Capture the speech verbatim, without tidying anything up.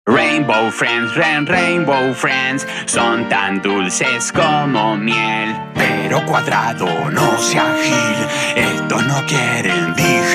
Rainbow Friends, ren, Rainbow Friends, son tan dulces como miel. Pero cuadrado, no sea gil, estos no quieren digerir.